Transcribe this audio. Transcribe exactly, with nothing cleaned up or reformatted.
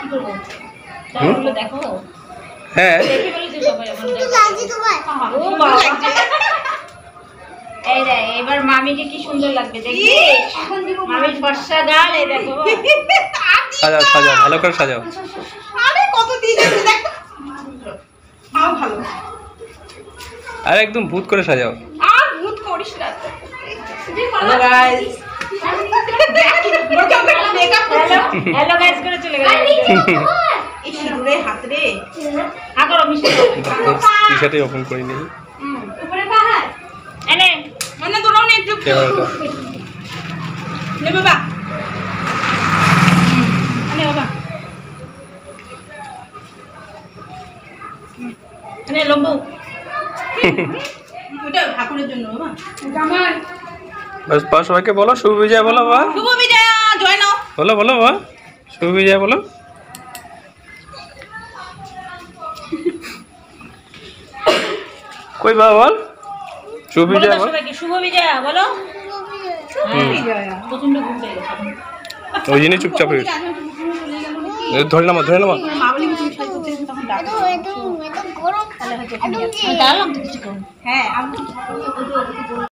দেখো হ্যাঁ এই রে এবার মামিকে কি সুন্দর লাগবে দেখি মামির ফর্সা গাল এই দেখো সাজাও সাজাও ভালো করে সাজাও আরে কত দিন আছে দেখো আও ভালো আর একদম ভূত করে সাজাও আর ভূত করিস না হ্যালো গাইস মেকআপ করছো হ্যালো গাইস করে চলে গেল এই সিঁদুরের হাত রে আগর মিষ্টি টি-শার্টই ওপেন করে নেই উপরে পাহাড় এনে মানে তোরাও নে একটু ক্যামেরাটা নে বাবা নে বাবা এনে লম্বু ওটা ঠাকুরের জন্য বাবা জামাই বাস বাস সবাইকে বলো শুভ বিজয় বলো বাবা শুভ বিজয়া জয় নাও বলো বলো বাবা শুভ বিজয় বলো কই বাবা বল শুভ বিজয় বল সবাইকে শুভ বিজয় বলো শুভ বিজয়া প্রচন্ড ঘুম পেয়ে গেছে ওই জন্যই চুপচাপ হয়ে ধরে নামা ধরে নামা মা বলি তুমি শাড়ি করতে তখন ডাক তাহলে হয়তো দাঁড়ালাম তো কিছু হ্যাঁ আমি